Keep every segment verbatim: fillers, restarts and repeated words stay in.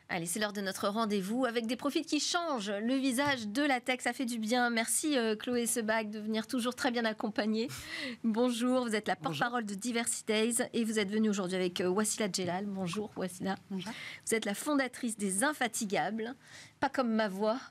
Allez, c'est l'heure de notre rendez-vous avec des profils qui changent le visage de la tech. Ça fait du bien. Merci euh, Chloé Sebag de venir toujours très bien accompagnée. Bonjour, vous êtes la porte-parole de Diversidays et vous êtes venue aujourd'hui avec euh, Wassila Djellal. Bonjour Wassila. Bonjour. Vous êtes la fondatrice des Infatigables, pas comme ma voix.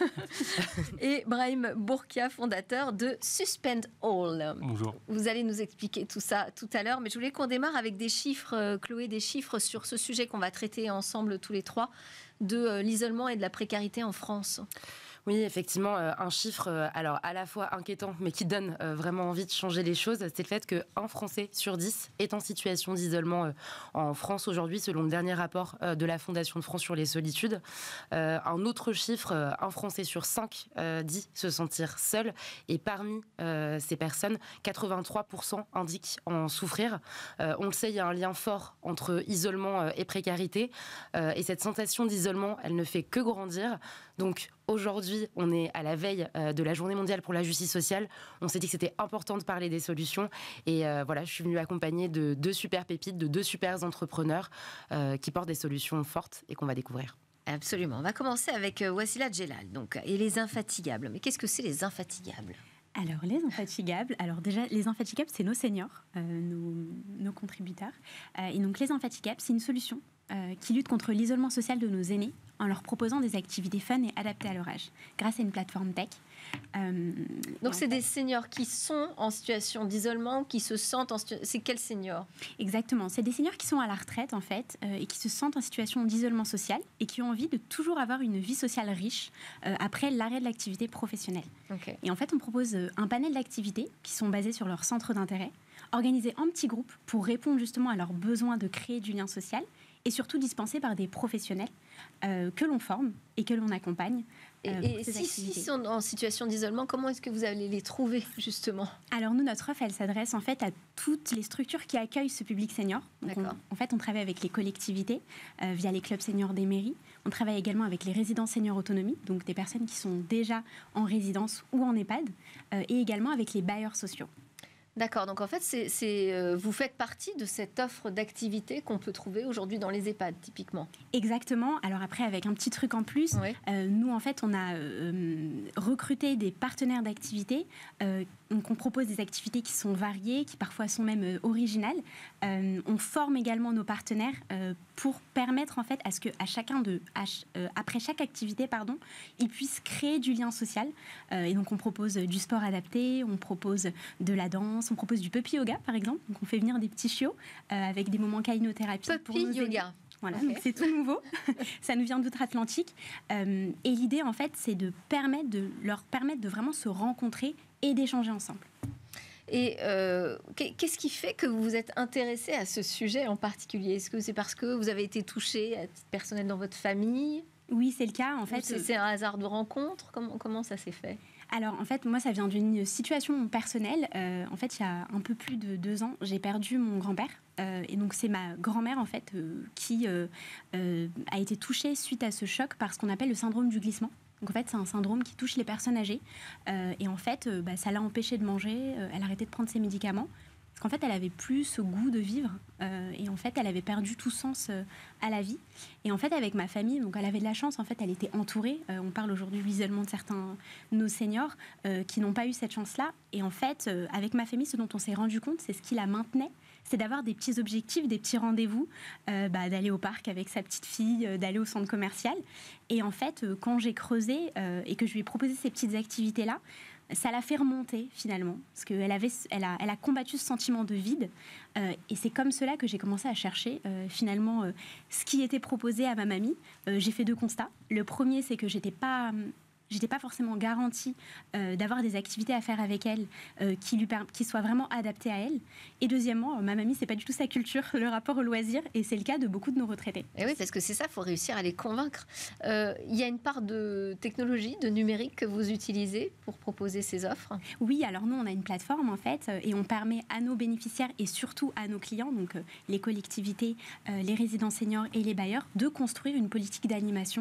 Et Brahim Bourkia, fondateur de Suspend All. Bonjour. Vous allez nous expliquer tout ça tout à l'heure, mais je voulais qu'on démarre avec des chiffres, euh, Chloé, des chiffres sur ce sujet qu'on va traiter ensemble tous les trois, de euh, l'isolement et de la précarité en France. Oui, effectivement, euh, un chiffre euh, alors à la fois inquiétant, mais qui donne euh, vraiment envie de changer les choses, c'est le fait qu'un Français sur dix est en situation d'isolement euh, en France aujourd'hui, selon le dernier rapport euh, de la Fondation de France sur les solitudes. Euh, un autre chiffre, euh, un Français sur cinq euh, dit se sentir seul, et parmi euh, ces personnes, quatre-vingt-trois pour cent indiquent en souffrir. Euh, on le sait, il y a un lien fort entre isolement euh, et précarité, euh, et cette sensation d'isolement, elle ne fait que grandir. Donc aujourd'hui, on est à la veille euh, de la Journée mondiale pour la justice sociale. On s'est dit que c'était important de parler des solutions. Et euh, voilà, je suis venue accompagnée de deux super pépites, de deux super entrepreneurs euh, qui portent des solutions fortes et qu'on va découvrir. Absolument. On va commencer avec euh, Wassila Djellal, donc, et les Infatigables. Mais qu'est-ce que c'est les Infatigables ? Alors, les Infatigables, alors déjà, les Infatigables, c'est nos seniors, euh, nos, nos contributeurs. Euh, et donc, les Infatigables, c'est une solution euh, qui lutte contre l'isolement social de nos aînés en leur proposant des activités fun et adaptées à leur âge, grâce à une plateforme tech. Euh, donc, c'est des seniors qui sont en situation d'isolement, qui se sentent en situation... C'est quels seniors ? Exactement. C'est des seniors qui sont à la retraite, en fait, euh, et qui se sentent en situation d'isolement social et qui ont envie de toujours avoir une vie sociale riche euh, après l'arrêt de l'activité professionnelle. Okay. Et en fait, on propose un panel d'activités qui sont basées sur leur centre d'intérêt, organisées en petits groupes pour répondre justement à leurs besoins de créer du lien social et surtout dispensés par des professionnels euh, que l'on forme et que l'on accompagne. Euh, et et si, s'ils sont en situation d'isolement, comment est-ce que vous allez les trouver, justement ? Alors nous, notre offre, elle s'adresse en fait à toutes les structures qui accueillent ce public senior. Donc on, en fait, on travaille avec les collectivités euh, via les clubs seniors des mairies. On travaille également avec les résidents seniors autonomie, donc des personnes qui sont déjà en résidence ou en EHPAD, euh, et également avec les bailleurs sociaux. D'accord, donc en fait, c'est, c'est, euh, vous faites partie de cette offre d'activité qu'on peut trouver aujourd'hui dans les EHPAD, typiquement. Exactement. Alors après, avec un petit truc en plus, oui. euh, nous, en fait, on a euh, recruté des partenaires d'activité. Euh, donc, on propose des activités qui sont variées, qui parfois sont même euh, originales. Euh, on forme également nos partenaires euh, pour permettre, en fait, à ce que à chacun de, à, euh, après chaque activité, pardon, ils puissent créer du lien social. Euh, et donc, on propose du sport adapté, on propose de la danse, on propose du puppy yoga, par exemple. Donc, on fait venir des petits chiots euh, avec des moments kainothérapie. Puppy yoga. Voilà, okay. Donc c'est tout nouveau. Ça nous vient d'outre-Atlantique. Euh, et l'idée, en fait, c'est de, permettre de leur permettre de vraiment se rencontrer et d'échanger ensemble. Et euh, qu'est-ce qui fait que vous vous êtes intéressé à ce sujet en particulier ? Est-ce que c'est parce que vous avez été touché à titre personnel dans votre famille ? Oui, c'est le cas. En fait, c'est, c'est un hasard de rencontre ? Comment, comment ça s'est fait ? Alors, en fait, moi, ça vient d'une situation personnelle. Euh, en fait, il y a un peu plus de deux ans, j'ai perdu mon grand-père. Euh, et donc, c'est ma grand-mère, en fait, euh, qui euh, euh, a été touchée suite à ce choc par ce qu'on appelle le syndrome du glissement. Donc, en fait, c'est un syndrome qui touche les personnes âgées. Euh, et en fait, euh, bah, ça l'a empêchée de manger. Euh, elle a arrêté de prendre ses médicaments. Parce qu'en fait, elle avait plus ce goût de vivre. Euh, et en fait, elle avait perdu tout sens euh, à la vie. Et en fait, avec ma famille, donc elle avait de la chance. En fait, elle était entourée. Euh, on parle aujourd'hui de l'isolement de certains de nos seniors euh, qui n'ont pas eu cette chance-là. Et en fait, euh, avec ma famille, ce dont on s'est rendu compte, c'est ce qui la maintenait. C'est d'avoir des petits objectifs, des petits rendez-vous, euh, bah, d'aller au parc avec sa petite fille, euh, d'aller au centre commercial. Et en fait, euh, quand j'ai creusé euh, et que je lui ai proposé ces petites activités-là, ça l'a fait remonter finalement, parce qu'elle avait, elle a, elle a combattu ce sentiment de vide, euh, et c'est comme cela que j'ai commencé à chercher euh, finalement euh, ce qui était proposé à ma mamie. Euh, j'ai fait deux constats. Le premier, c'est que j'étais pas J'étais pas forcément garantie euh, d'avoir des activités à faire avec elle euh, qui, lui per- qui soient vraiment adaptées à elle. Et deuxièmement, ma mamie, c'est pas du tout sa culture, le rapport au loisir, et c'est le cas de beaucoup de nos retraités. Et oui, parce que c'est ça, il faut réussir à les convaincre. Il euh, y a une part de technologie, de numérique que vous utilisez pour proposer ces offres ? Oui, alors nous, on a une plateforme en fait, et on permet à nos bénéficiaires et surtout à nos clients, donc euh, les collectivités, euh, les résidents seniors et les bailleurs, de construire une politique d'animation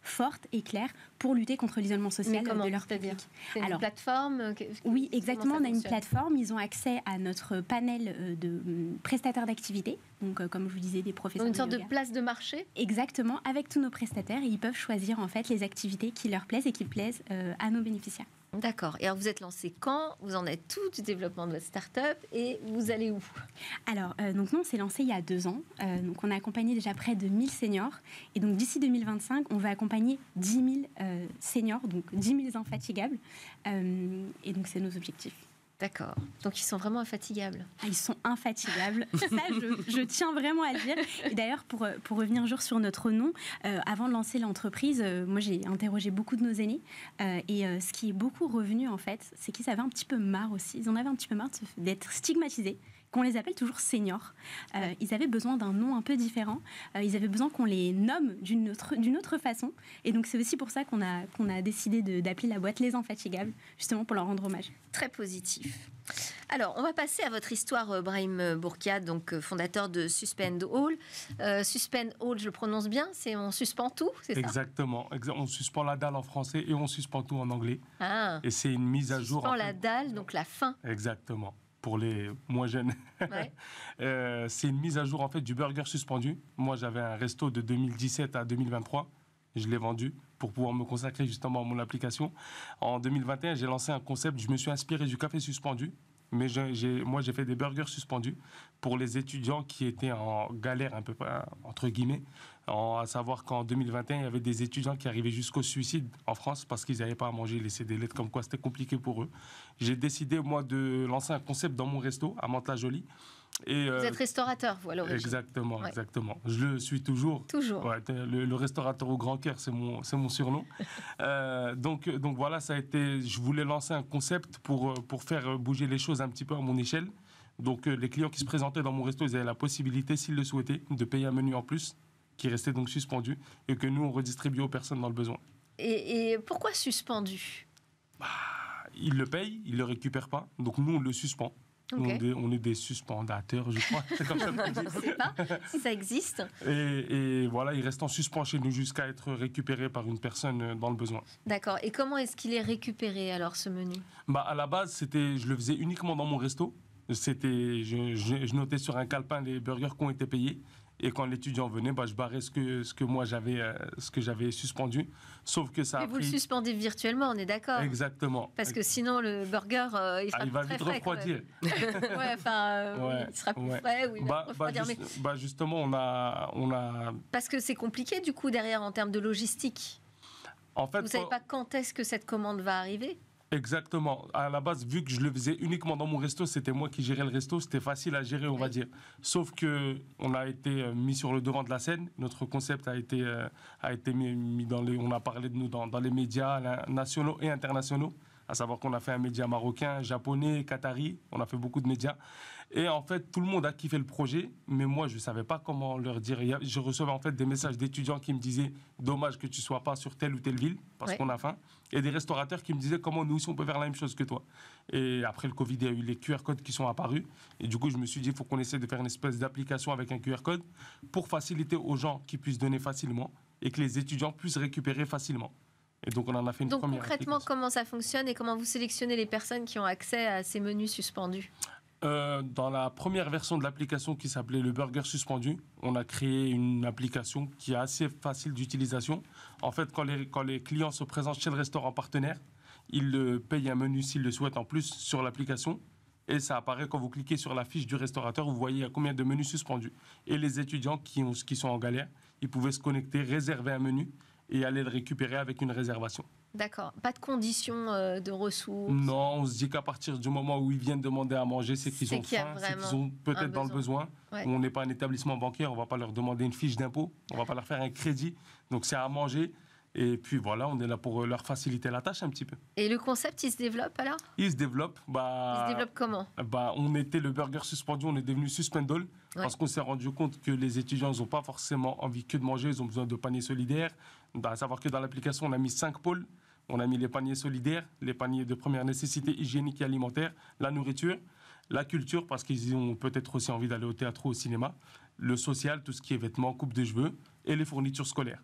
fortes et claires pour lutter contre l'isolement social comment, de leur public. C'est une Alors, plateforme Oui, exactement. On a une plateforme. Ils ont accès à notre panel de prestataires d'activités. Donc, euh, comme je vous disais, des professeurs donc une sorte de, yoga. de place de marché. Exactement, avec tous nos prestataires. Et ils peuvent choisir en fait les activités qui leur plaisent et qui plaisent euh, à nos bénéficiaires. D'accord. Et alors, vous êtes lancé quand? Vous en êtes tout du développement de votre start-up et vous allez où? Alors, euh, donc nous, on s'est lancé il y a deux ans. Euh, donc, on a accompagné déjà près de mille seniors. Et donc, d'ici deux mille vingt-cinq, on va accompagner dix mille euh, seniors, donc dix mille infatigables. Euh, et donc, c'est nos objectifs. D'accord. Donc, ils sont vraiment infatigables. Ah, ils sont infatigables. Ça, je, je tiens vraiment à le dire. Et d'ailleurs, pour, pour revenir un jour sur notre nom, euh, avant de lancer l'entreprise, euh, moi, j'ai interrogé beaucoup de nos aînés. Euh, et euh, ce qui est beaucoup revenu, en fait, c'est qu'ils avaient un petit peu marre aussi. Ils en avaient un petit peu marre d'être stigmatisés, qu'on les appelle toujours seniors. Euh, ils avaient besoin d'un nom un peu différent. Euh, ils avaient besoin qu'on les nomme d'une autre, d'une autre façon. Et donc, c'est aussi pour ça qu'on a, qu'on a décidé de, d'appeler la boîte Les Infatigables, justement pour leur rendre hommage. Très positif. Alors, on va passer à votre histoire, Brahim Bourkia, donc fondateur de Suspend All. Euh, Suspend All, je le prononce bien, c'est on suspend tout, c'est ça? Exactement. On suspend la dalle en français et on suspend tout en anglais. Ah. Et c'est une mise à jour. Suspend la dalle, donc la fin. Exactement. Pour les moins jeunes. Ouais. euh, c'est une mise à jour en fait du burger suspendu. Moi, j'avais un resto de deux mille dix-sept à deux mille vingt-trois. Je l'ai vendu pour pouvoir me consacrer justement à mon application. En deux mille vingt et un, j'ai lancé un concept. Je me suis inspiré du café suspendu. Mais j'ai, j'ai, moi, j'ai fait des burgers suspendus pour les étudiants qui étaient en galère, un peu, entre guillemets. En, à savoir qu'en deux mille vingt et un, il y avait des étudiants qui arrivaient jusqu'au suicide en France parce qu'ils n'avaient pas à manger, laisser des lettres, comme quoi c'était compliqué pour eux. J'ai décidé, moi, de lancer un concept dans mon resto à Mantes-la-Jolie. Et, euh, vous êtes restaurateur, vous, à l'origine. Exactement, ouais. exactement. Je le suis toujours. Toujours. Ouais, le, le restaurateur au grand cœur, c'est mon, c'est mon surnom. euh, donc, donc voilà, ça a été. Je voulais lancer un concept pour, pour faire bouger les choses un petit peu à mon échelle. Donc les clients qui se présentaient dans mon resto, ils avaient la possibilité, s'ils le souhaitaient, de payer un menu en plus, qui restait donc suspendu, et que nous, on redistribuait aux personnes dans le besoin. Et, et pourquoi suspendu? Bah, ils le payent, ils ne le récupèrent pas, donc nous, on le suspend. Okay. On, est des, on est des suspendateurs, je crois. C'est comme ça qu'on dit. Je ne sais pas si ça existe. Et, et voilà, il reste en suspens chez nous jusqu'à être récupéré par une personne dans le besoin. D'accord. Et comment est-ce qu'il est récupéré, alors, ce menu? Bah, à la base, c'était, je le faisais uniquement dans mon resto. C'était, je, je, je notais sur un calepin les burgers qui ont été payés. Et quand l'étudiant venait, bah, je barrais ce que, ce que moi j'avais, euh, ce que j'avais suspendu. Sauf que ça a Et vous pris... le suspendez virtuellement, on est d'accord? Exactement. Parce que sinon, le burger, euh, il sera ah, il va très vite frais, refroidir. ouais, enfin, euh, ouais, il sera plus ouais. frais, oui, il bah, va refroidir. bah, juste, mais... bah, justement, on a, on a... Parce que c'est compliqué, du coup, derrière, en termes de logistique. En fait, vous ne savez pas quand est-ce que cette commande va arriver? Exactement. À la base, vu que je le faisais uniquement dans mon resto, c'était moi qui gérais le resto, c'était facile à gérer, on oui. va dire. Sauf que on a été mis sur le devant de la scène. Notre concept a été euh, a été mis, mis dans les, on a parlé de nous dans, dans les médias nationaux et internationaux. À savoir qu'on a fait un média marocain, japonais, qatari. On a fait beaucoup de médias. Et en fait, tout le monde a kiffé le projet, mais moi, je ne savais pas comment leur dire. Je recevais en fait des messages d'étudiants qui me disaient « Dommage que tu ne sois pas sur telle ou telle ville, parce ouais. qu'on a faim. » Et des restaurateurs qui me disaient « Comment nous aussi, on peut faire la même chose que toi ?» Et après le Covid, il y a eu les Q R codes qui sont apparus. Et du coup, je me suis dit « Il faut qu'on essaie de faire une espèce d'application avec un Q R code pour faciliter aux gens qui puissent donner facilement et que les étudiants puissent récupérer facilement. » Et donc, on en a fait une donc, première concrètement, comment ça fonctionne et comment vous sélectionnez les personnes qui ont accès à ces menus suspendus? Euh, dans la première version de l'application qui s'appelait le Burger Suspendu, on a créé une application qui est assez facile d'utilisation. En fait, quand les, quand les clients se présentent chez le restaurant partenaire, ils euh, payent un menu s'ils le souhaitent en plus sur l'application. Et ça apparaît quand vous cliquez sur la fiche du restaurateur, vous voyez combien de menus suspendus. Et les étudiants qui, ont, qui sont en galère, ils pouvaient se connecter, réserver un menu et aller le récupérer avec une réservation. D'accord. Pas de conditions euh, de ressources? Non, on se dit qu'à partir du moment où ils viennent demander à manger, c'est qu'ils ont faim, c'est qu'ils ont peut-être dans le besoin. Ouais. On n'est pas un établissement bancaire, on ne va pas leur demander une fiche d'impôt, on ne va pas leur faire un crédit. Donc c'est à manger. Et puis voilà, on est là pour leur faciliter la tâche un petit peu. Et le concept, il se développe alors? Il se développe. Bah, il se développe comment? bah, On était le burger suspendu, on est devenu Suspend All, ouais. Parce qu'on s'est rendu compte que les étudiants n'ont pas forcément envie que de manger, ils ont besoin de paniers solidaires. Bah, à savoir que dans l'application, on a mis cinq pôles. On a mis les paniers solidaires, les paniers de première nécessité hygiénique et alimentaire, la nourriture, la culture, parce qu'ils ont peut-être aussi envie d'aller au théâtre ou au cinéma, le social, tout ce qui est vêtements, coupe de cheveux, et les fournitures scolaires.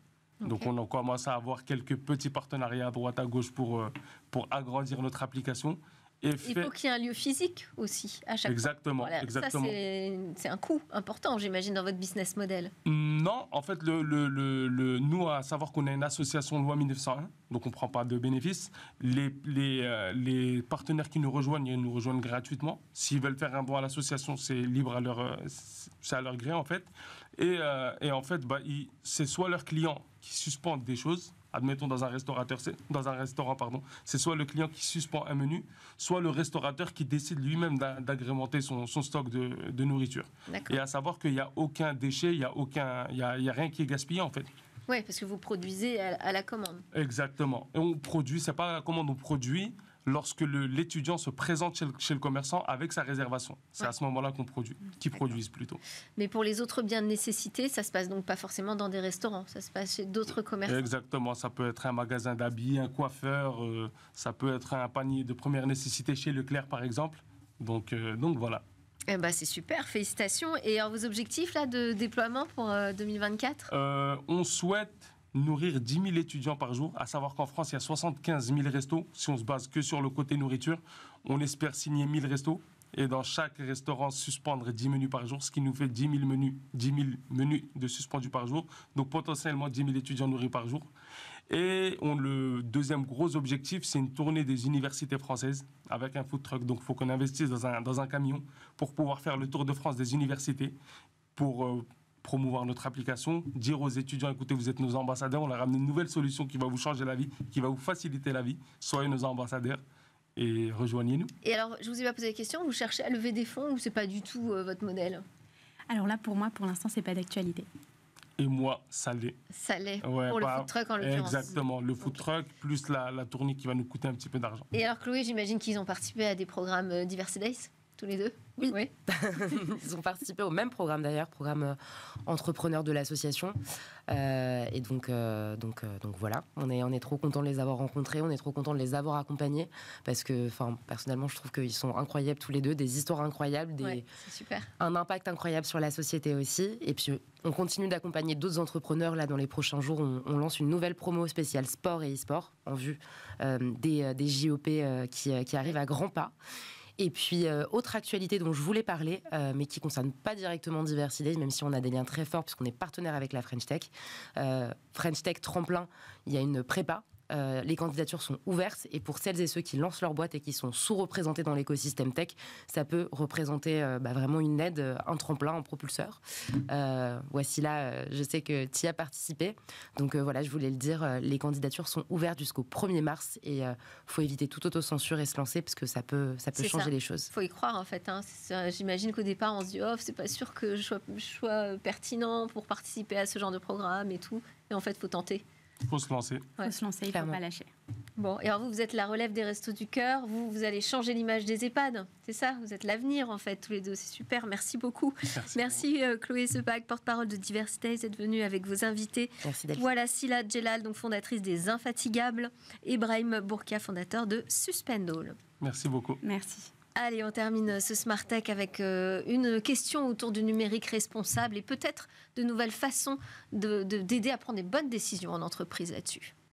Okay. Donc on a commencé à avoir quelques petits partenariats à droite à gauche pour, euh, pour agrandir notre application. Et Il fait... faut qu'il y ait un lieu physique aussi à chaque exactement, fois. Voilà. Exactement. Ça, c'est, c'est un coût important, j'imagine, dans votre business model. Non, en fait, le, le, le, le, nous, à savoir qu'on est une association loi mille neuf cent un, donc on ne prend pas de bénéfices. Les, les, euh, les partenaires qui nous rejoignent, ils nous rejoignent gratuitement. S'ils veulent faire un don à l'association, c'est libre à leur, euh, c'est à leur gré, en fait. Et, euh, et en fait, bah, ils, c'est soit leurs clients qui suspendent des choses. Admettons, dans un, restaurateur, c'est, dans un restaurant, pardon, c'est soit le client qui suspend un menu, soit le restaurateur qui décide lui-même d'agrémenter son, son stock de, de nourriture. D'accord. Et à savoir qu'il n'y a aucun déchet, il n'y a, aucun, il y a, il y a rien qui est gaspillé, en fait. Oui, parce que vous produisez à, à la commande. Exactement. Et on produit, c'est pas à la commande, on produit lorsque le, l'étudiant se présente chez le, chez le commerçant avec sa réservation. C'est ouais. à ce moment-là qu'on produit, qu'ils produisent plutôt. Mais pour les autres biens de nécessité, ça se passe donc pas forcément dans des restaurants, ça se passe chez d'autres commerçants. Exactement, ça peut être un magasin d'habits, un coiffeur, euh, ça peut être un panier de première nécessité chez Leclerc par exemple. Donc, euh, donc voilà. Eh ben, c'est super, félicitations. Et alors, vos objectifs là, de déploiement pour euh, deux mille vingt-quatre euh, On souhaite nourrir dix mille étudiants par jour, à savoir qu'en France, il y a soixante-quinze mille restos. Si on se base que sur le côté nourriture, on espère signer mille restos. Et dans chaque restaurant, suspendre dix menus par jour, ce qui nous fait dix mille menus, dix mille menus de suspendus par jour. Donc potentiellement dix mille étudiants nourris par jour. Et on, le deuxième gros objectif, c'est une tournée des universités françaises avec un food truck. Donc il faut qu'on investisse dans un, dans un camion pour pouvoir faire le tour de France des universités, pour euh, promouvoir notre application, dire aux étudiants, écoutez, vous êtes nos ambassadeurs, on a ramené une nouvelle solution qui va vous changer la vie, qui va vous faciliter la vie. Soyez nos ambassadeurs et rejoignez-nous. Et alors, je vous ai pas posé la question, vous cherchez à lever des fonds ou c'est pas du tout euh, votre modèle ? Alors là, pour moi, pour l'instant, c'est pas d'actualité. Et moi, ça l'est. Ça l'est, ouais, pour bah, le food truck en l'occurrence. Exactement, le food okay. truck plus la, la tournée qui va nous coûter un petit peu d'argent. Et alors Chloé, j'imagine qu'ils ont participé à des programmes euh, Diversity Days, tous les deux ? Oui, oui. Ils ont participé au même programme d'ailleurs, programme euh, entrepreneur de l'association. Euh, et donc, euh, donc, euh, donc voilà, on est, on est trop content de les avoir rencontrés, on est trop content de les avoir accompagnés parce que, personnellement, je trouve qu'ils sont incroyables tous les deux, des histoires incroyables, des, ouais, c'est super. Un impact incroyable sur la société aussi. Et puis, on continue d'accompagner d'autres entrepreneurs. Là, dans les prochains jours, on, on lance une nouvelle promo spéciale sport et e-sport en vue euh, des, des J O P euh, qui, qui arrivent à grands pas. Et puis, euh, autre actualité dont je voulais parler, euh, mais qui ne concerne pas directement Diversity Days, même si on a des liens très forts, puisqu'on est partenaire avec la French Tech. Euh, French Tech Tremplin, il y a une prépa. Euh, les candidatures sont ouvertes et pour celles et ceux qui lancent leur boîte et qui sont sous-représentés dans l'écosystème tech, ça peut représenter euh, bah, vraiment une aide, un tremplin, un propulseur. Euh, voici là, euh, je sais que tu y as participé. Donc euh, voilà, je voulais le dire, euh, les candidatures sont ouvertes jusqu'au premier mars et il euh, faut éviter toute autocensure et se lancer parce que ça peut, ça peut c'est changer ça. les choses. Il faut y croire en fait. Hein. Ça, j'imagine qu'au départ, on se dit oh, c'est pas sûr que je sois, je sois pertinent pour participer à ce genre de programme et tout. Et en fait, il faut tenter. Il faut se lancer. Il ouais. faut se lancer, il ne faut pas lâcher. Bon, et alors vous, vous êtes la relève des Restos du Cœur. Vous, vous allez changer l'image des EHPAD. C'est ça ? Vous êtes l'avenir, en fait, tous les deux. C'est super. Merci beaucoup. Merci, Merci euh, Chloé Sebag, porte-parole de Diversity Days, d'être venue avec vos invités. Merci Delphine. Voilà Sila Djellal, donc fondatrice des Infatigables. Et Brahim Bourkia, fondateur de Suspendall. Merci beaucoup. Merci. Allez, on termine ce Smart Tech avec euh, une question autour du numérique responsable et peut-être de nouvelles façons de, de, d'aider à prendre des bonnes décisions en entreprise là-dessus.